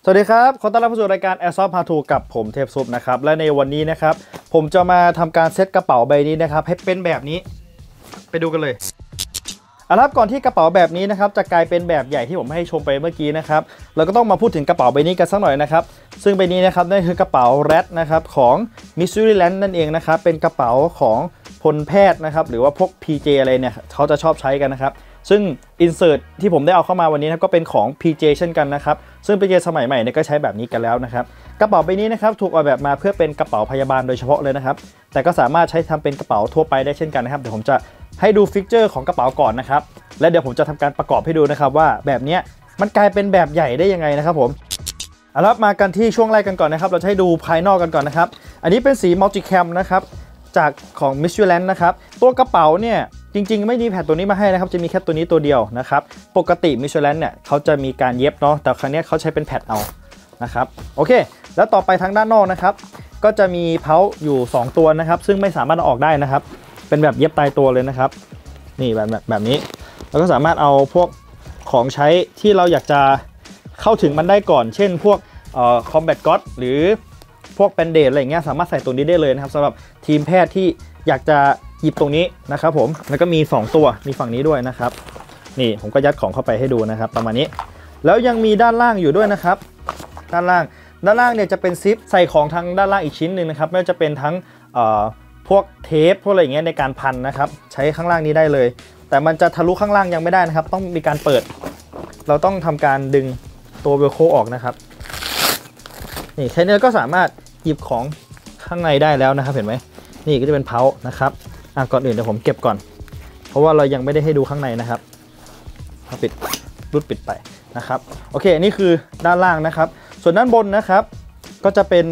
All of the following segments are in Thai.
สวัสดีครับขอต้อนรับเข้าสู่รายการ Airsoft How To กับผมเทพซุปนะครับและในวันนี้นะครับผมจะมาทำการเซตกระเป๋าใบนี้นะครับให้เป็นแบบนี้ไปดูกันเลยครับก่อนที่กระเป๋าแบบนี้นะครับจะกลายเป็นแบบใหญ่ที่ผมให้ชมไปเมื่อกี้นะครับเราก็ต้องมาพูดถึงกระเป๋าใบนี้กันสักหน่อยนะครับซึ่งใบนี้นะครับนั่นคือกระเป๋าแรดนะครับของ Missouriland นั่นเองนะครับเป็นกระเป๋าของพลแพทย์นะครับหรือว่าพวก PJ อะไรเนี่ยเขาจะชอบใช้กันนะครับซึ่ง insert ที่ผมได้เอาเข้ามาวันนี้นะก็เป็นของ PJ เช่นกันนะครับซึ่ง PJ สมัยใหม่เนี่ยก็ใช้แบบนี้กันแล้วนะครับกระเป๋าใบนี้นะครับถูกออกแบบมาเพื่อเป็นกระเป๋าพยาบาลโดยเฉพาะเลยนะครับแต่ก็สามารถใช้ทำเป็นกระเป๋าทั่วไปได้เช่นกันนะครับเดี๋ยวผมจะให้ดูฟิกเจอร์ของกระเป๋าก่อนนะครับและเดี๋ยวผมจะทำการประกอบให้ดูนะครับว่าแบบนี้มันกลายเป็นแบบใหญ่ได้ยังไงนะครับผมเอามากันที่ช่วงแรกกันก่อนนะครับเราจะให้ดูภายนอกกันก่อนนะครับอันนี้เป็นสี Multicam นะครับจากของ Missouriland นะครับตัวกระเป๋าเนี่ยจริงๆไม่มีแผ่นตัวนี้มาให้นะครับจะมีแค่ตัวนี้ตัวเดียวนะครับปกติ Missouriland เนี่ยเขาจะมีการเย็บเนาะแต่ครั้งนี้เขาใช้เป็นแผ่นเอานะครับโอเคแล้วต่อไปทางด้านนอกนะครับก็จะมีเพาอยู่2ตัวนะครับซึ่งไม่สามารถเอาออกได้นะครับเป็นแบบเย็บตายตัวเลยนะครับนี่แบบนี้เราก็สามารถเอาพวกของใช้ที่เราอยากจะเข้าถึงมันได้ก่อนเช่นพวกcombat gauze หรือพวกแบนเดดอะไรอย่างเงี้ยสามารถใส่ตัวนี้ได้เลยนะครับสำหรับทีมแพทย์ที่อยากจะหยิบตรงนี้นะครับผมแล้วก็มี2ตัวมีฝั่งนี้ด้วยนะครับนี่ผมก็ยัดของเข้าไปให้ดูนะครับประมาณนี้แล้วยังมีด้านล่างอยู่ด้วยนะครับด้านล่างเนี่ยจะเป็นซิปใส่ของทางด้านล่างอีกชิ้นหนึ่งนะครับไม่ว่าจะเป็นทั้งพวกเทปพวกอะไรอย่างเงี้ยในการพันนะครับใช้ข้างล่างนี้ได้เลยแต่มันจะทะลุข้างล่างยังไม่ได้นะครับต้องมีการเปิดเราต้องทำการดึงตัวเวลโคออกนะครับนี่แค่นี้ก็สามารถหยิบของข้างในได้แล้วนะครับเห็นไหมนี่ก็จะเป็นเพานะครับก่อนอื่นเดี๋ยวผมเก็บก่อนเพราะว่าเรายังไม่ได้ให้ดูข้างในนะครับปิดรูดปิดไปนะครับโอเคนี่คือด้านล่างนะครับส่วนด้านบนนะครับก็จะเป็น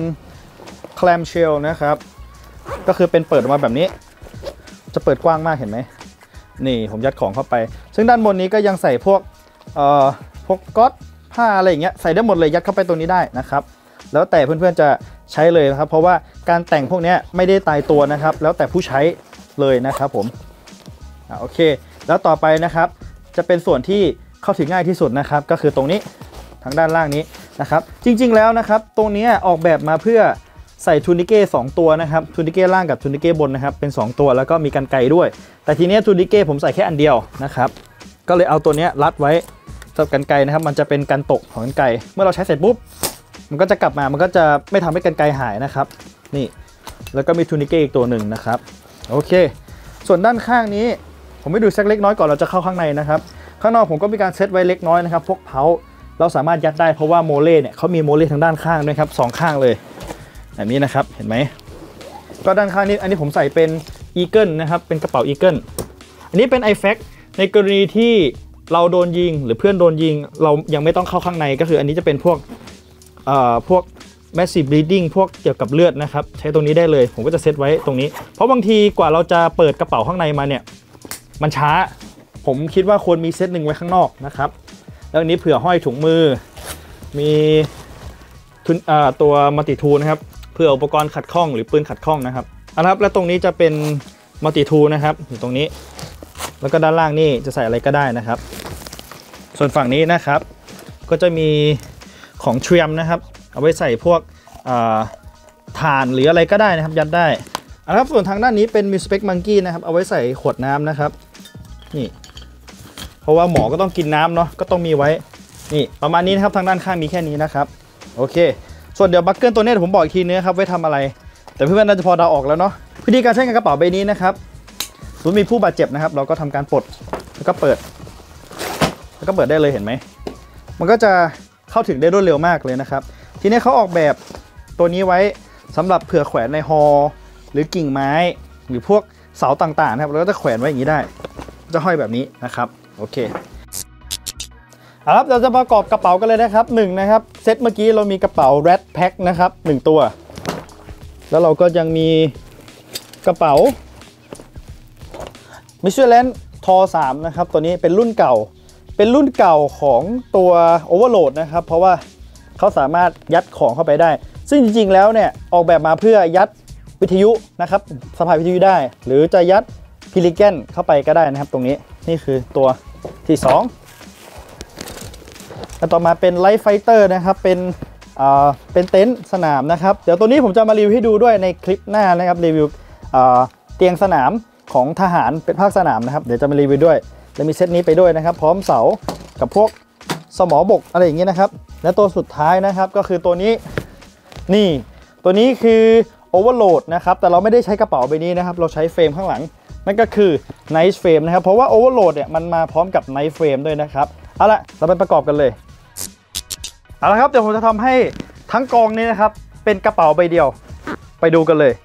clam shell นะครับก็คือเป็นเปิดออกมาแบบนี้จะเปิดกว้างมากเห็นไหมนี่ผมยัดของเข้าไปซึ่งด้านบนนี้ก็ยังใส่พวกก๊อซผ้าอะไรอย่างเงี้ยใส่ได้หมดเลยยัดเข้าไปตรงนี้ได้นะครับแล้วแต่เพื่อนๆจะใช้เลยนะครับเพราะว่าการแต่งพวกนี้ไม่ได้ตายตัวนะครับแล้วแต่ผู้ใช้เลยนะครับผมโอเคแล้วต่อไปนะครับจะเป็นส่วนที่เข้าถึงง่ายที่สุดนะครับก็คือตรงนี้ทางด้านล่างนี้นะครับจริงๆแล้วนะครับตรงนี้ออกแบบมาเพื่อใส่ทูนิเก้2ตัวนะครับทูนิเก้ล่างกับทูนิเก้บนนะครับเป็น2ตัวแล้วก็มีกรรไกรด้วยแต่ทีนี้ทูนิเก้ผมใส่แค่อันเดียวนะครับก็เลยเอาตัวนี้รัดไว้กับกรรไกรนะครับมันจะเป็นการตกของกรรไกรเมื่อเราใช้เสร็จปุ๊บมันก็จะกลับมามันก็จะไม่ทำให้กรรไกรหายนะครับนี่แล้วก็มีทูนิเก้อีกตัวหนึ่งนะครับโอเคส่วนด้านข้างนี้ผมไม่ดูสักเล็กน้อยก่อนเราจะเข้าข้างในนะครับข้างนอกผมก็มีการเซตไว้เล็กน้อยนะครับพวกเพาเราสามารถยัดได้เพราะว่าโมเล่เนี่ยเขามีโมเล่ทางด้านข้างด้วยครับ2ข้างเลยแบบนี้นะครับเห็นไหมก็ด้านข้างนี้อันนี้ผมใส่เป็นอีเกิลนะครับเป็นกระเป๋าอีเกิลอันนี้เป็น iFac ในกรณีที่เราโดนยิงหรือเพื่อนโดนยิงเรายังไม่ต้องเข้าข้างในก็คืออันนี้จะเป็นพวกmassive bleeding พวกเกี่ยวกับเลือดนะครับใช้ตรงนี้ได้เลยผมก็จะเซตไว้ตรงนี้เพราะบางทีกว่าเราจะเปิดกระเป๋าข้างในมาเนี่ยมันช้าผมคิดว่าควรมีเซตหนึ่งไว้ข้างนอกนะครับแล้วอันนี้เผื่อห้อยถุงมือมีตัวมัลติทูลนะครับเพื่ออุปกรณ์ขัดข้องหรือปืนขัดข้องนะครับครับและตรงนี้จะเป็นมัลติทูลนะครับอยู่ตรงนี้แล้วก็ด้านล่างนี่จะใส่อะไรก็ได้นะครับส่วนฝั่งนี้นะครับก็จะมีของเทรียมนะครับเอาไว้ใส่พวกถ่านหรืออะไรก็ได้นะครับยัดได้ครับส่วนทางด้านนี้เป็น Mil-Spec Monkey นะครับเอาไว้ใส่ขวดน้ำนะครับนี่เพราะว่าหมอก็ต้องกินน้ำเนาะก็ต้องมีไว้นี่ประมาณนี้นะครับทางด้านข้างมีแค่นี้นะครับโอเคส่วนเดี๋ยวบัคเกิลตัวนี้ผมบอกอีกทีนึงครับไว้ทำอะไรแต่เพื่อนๆน่าจะพอเดาออกแล้วเนาะวิธีการใช้งานกระเป๋าใบนี้นะครับสมมติมีผู้บาดเจ็บนะครับเราก็ทำการปลดแล้วก็เปิดได้เลยเห็นไหมมันก็จะเข้าถึงได้รวดเร็วมากเลยนะครับทีนี้เขาออกแบบตัวนี้ไว้สำหรับเผื่อแขวนในฮอหรือกิ่งไม้หรือพวกเสาต่างๆนะครับเราก็จะแขวนไว้อย่างนี้ได้จะห้อยแบบนี้นะครับโอเคครับเราจะประกอบกระเป๋ากันเลยนะครับนะครับเซตเมื่อกี้เรามีกระเป๋า Red Pack นะครับ1ตัวแล้วเราก็ยังมีกระเป๋า Missouriland Tor 3นะครับตัวนี้เป็นรุ่นเก่าของตัว Overload นะครับเพราะว่าเขาสามารถยัดของเข้าไปได้ซึ่งจริงๆแล้วเนี่ยออกแบบมาเพื่อยัดวิทยุนะครับสะพายวิทยุได้หรือจะยัดพิลิแกนเข้าไปก็ได้นะครับตรงนี้นี่คือตัวที่2 แล้วต่อมาเป็นไลท์ไฟเตอร์นะครับเป็นเต็นท์สนามนะครับเดี๋ยวตัวนี้ผมจะมารีวิวให้ดูด้วยในคลิปหน้านะครับรีวิวเตียงสนามของทหารเป็นภาคสนามนะครับเดี๋ยวจะมารีวิวด้วยจะมีเซตนี้ไปด้วยนะครับพร้อมเสากับพวกสมอบกอะไรอย่างเงี้ยนะครับและตัวสุดท้ายนะครับก็คือตัวนี้นี่ตัวนี้คือโอเวอร์โหลดนะครับแต่เราไม่ได้ใช้กระเป๋าใบนี้นะครับเราใช้เฟรมข้างหลังนั่นก็คือไนท์เฟรมนะครับเพราะว่าโอเวอร์โหลดเนี่ยมันมาพร้อมกับไนท์เฟรมด้วยนะครับเอาละเราไปประกอบกันเลยเอาละครับเดี๋ยวผมจะทำให้ทั้งกองนี้นะครับเป็นกระเป๋าใบเดียวไปดูกันเลย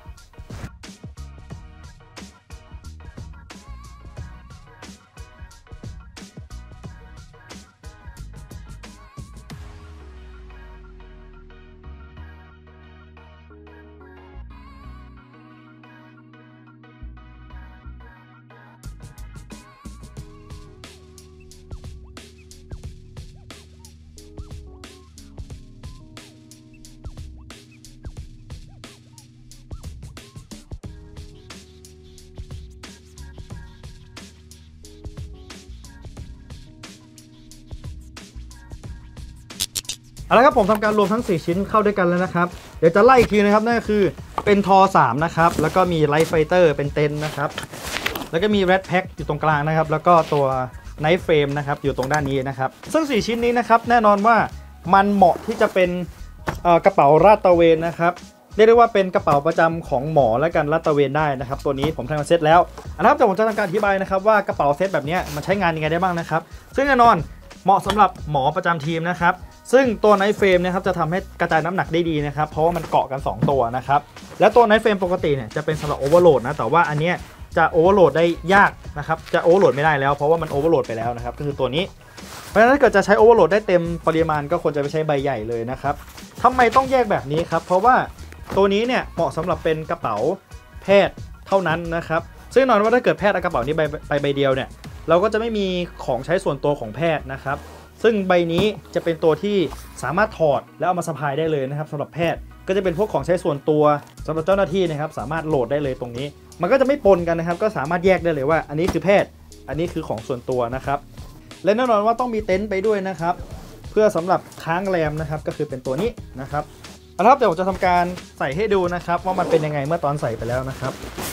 เอาละครับผมทำการรวมทั้ง4ชิ้นเข้าด้วยกันแล้วนะครับเดี๋ยวจะไล่อีกทีนะครับนั่นก็คือเป็นทอ3นะครับแล้วก็มีไลท์ไฟเตอร์เป็นเต็นท์นะครับแล้วก็มีแรดแพ็คอยู่ตรงกลางนะครับแล้วก็ตัวไนท์เฟรมนะครับอยู่ตรงด้านนี้นะครับซึ่ง4ชิ้นนี้นะครับแน่นอนว่ามันเหมาะที่จะเป็นกระเป๋าลาดตระเวนนะครับเรียกได้ว่าเป็นกระเป๋าประจำของหมอและกันลาดตระเวนได้นะครับตัวนี้ผมทำมาเซตแล้วนะครับแต่ผมจะทำการอธิบายนะครับว่ากระเป๋าเซตแบบนี้มันใช้งานยังไงได้บ้างนะครับซึ่งแน่นอนเหมาะสำหรับหมอประจำทีมนะครับซึ่งตัวไนท์เฟรมนะครับจะทำให้กระจายน้ำหนักได้ดีนะครับเพราะว่ามันเกาะกัน2ตัวนะครับและตัวไนท์เฟรมปกติเนี่ยจะเป็นสำหรับโอเวอร์โหลดนะแต่ว่าอันนี้จะโอเวอร์โหลดได้ยากนะครับจะโอเวอร์โหลดไม่ได้แล้วเพราะว่ามันโอเวอร์โหลดไปแล้วนะครับก็คือตัวนี้เพราะฉะนั้นถ้าเกิดจะใช้โอเวอร์โหลดได้เต็มปริมาณก็ควรจะไปใช้ใบใหญ่เลยนะครับทำไมต้องแยกแบบนี้ครับเพราะว่าตัวนี้เนี่ยเหมาะสำหรับเป็นกระเป๋าแพทย์เท่านั้นนะครับซึ่งแน่นอนว่าถ้าเกิดแพทย์เอากระเป๋านี้ไปใบเดียวเนี่ยเราก็จะไม่มีของใช้ส่วนตัวของแพทย์นะครับซึ่งใบนี้จะเป็นตัวที่สามารถถอดแล้วเอามาสะพายได้เลยนะครับสำหรับแพทย์ก็จะเป็นพวกของใช้ส่วนตัวสำหรับเจ้าหน้าที่นะครับสามารถโหลดได้เลยตรงนี้มันก็จะไม่ปนกันนะครับก็สามารถแยกได้เลยว่าอันนี้คือแพทย์อันนี้คือของส่วนตัวนะครับและแน่นอนว่าต้องมีเต็นท์ไปด้วยนะครับเพื่อสำหรับค้างแรมนะครับก็คือเป็นตัวนี้นะครับเอาละครับเดี๋ยวผมจะทำการใส่ให้ดูนะครับว่ามันเป็นยังไงเมื่อตอนใส่ไปแล้วนะครับ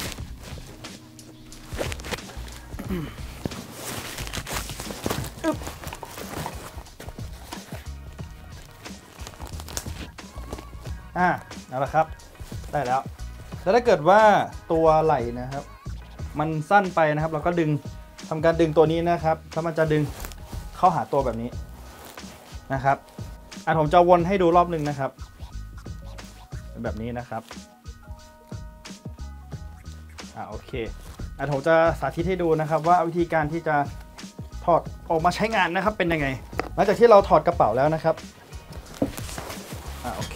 เอาละครับได้แล้วถ้าเกิดว่าตัวไหล่นะครับมันสั้นไปนะครับเราก็ทำการดึงตัวนี้นะครับถ้ามันจะดึงเข้าหาตัวแบบนี้นะครับผมจะวนให้ดูรอบนึงนะครับแบบนี้นะครับโอเคผมจะสาธิตให้ดูนะครับว่าวิธีการที่จะถอดออกมาใช้งานนะครับเป็นยังไงหลังจากที่เราถอดกระเป๋าแล้วนะครับโอเค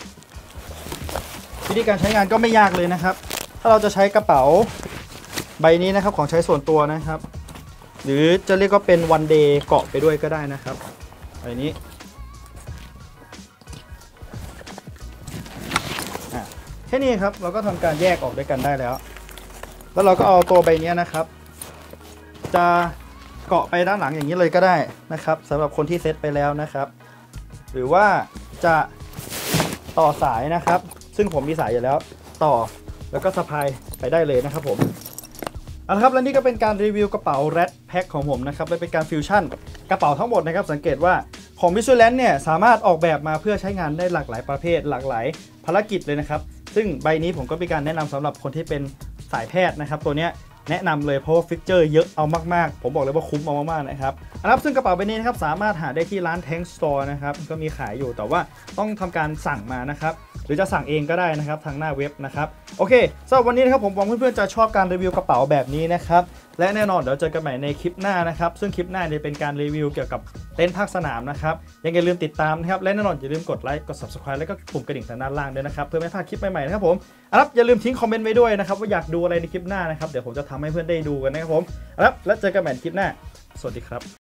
วิธีการใช้งานก็ไม่ยากเลยนะครับถ้าเราจะใช้กระเป๋าใบนี้นะครับของใช้ส่วนตัวนะครับหรือจะเรียกว่าเป็นวันเดย์เกาะไปด้วยก็ได้นะครับใบนี้แค่นี้ครับเราก็ทำการแยกออกด้วยกันได้แล้วเราก็เอาตัวใบนี้นะครับจะเกาะไปด้านหลังอย่างนี้เลยก็ได้นะครับสำหรับคนที่เซตไปแล้วนะครับหรือว่าจะต่อสายนะครับซึ่งผมมีสายอยู่แล้วต่อแล้วก็สะพายไปได้เลยนะครับผมเอาละครับและนี่ก็เป็นการรีวิวกระเป๋า Red Pack ของผมนะครับและเป็นการฟิวชั่นกระเป๋าทั้งหมดนะครับสังเกตว่าของ Visualance เนี่ยสามารถออกแบบมาเพื่อใช้งานได้หลากหลายประเภทหลากหลายภารกิจเลยนะครับซึ่งใบนี้ผมก็มีการแนะนำสำหรับคนที่เป็นสายแพทย์นะครับตัวนี้แนะนำเลยเพราะว่าฟิกเจอร์เยอะเอามากๆผมบอกเลยว่าคุ้มเอามากๆนะครับซึ่งกระเป๋าใบนี้นะครับสามารถหาได้ที่ร้าน Tank Store นะครับก็มีขายอยู่แต่ว่าต้องทำการสั่งมานะครับหรือจะสั่งเองก็ได้นะครับทางหน้าเว็บนะครับโอเคสำหรับวันนี้นะครับผมหวังเพื่อนๆจะชอบการรีวิวกระเป๋าแบบนี้นะครับและแน่นอนเดี๋ยวเจอกันใหม่ในคลิปหน้านะครับซึ่งคลิปหน้าจะเป็นการรีวิวเกี่ยวกับเต็นท์ภาคสนามนะครับยังอย่าลืมติดตามนะครับและแน่นอนอย่าลืมกดไลค์กด Subscribe แล้วก็ปุ่มกระดิ่งทางด้านล่างด้วยนะครับเพื่อไม่พลาดคลิปใหม่ๆนะครับผมอย่าลืมทิ้งคอมเมนต์ไว้ด้วยนะครับว่าอยากดูอะไรในคลิปหน้านะครับเดี๋ยวผมจะทำให้เพื่อนได้ดูกันนะครับผมแล้วเจอกันใหม่ในคลิปหน้าสวัสดีครับ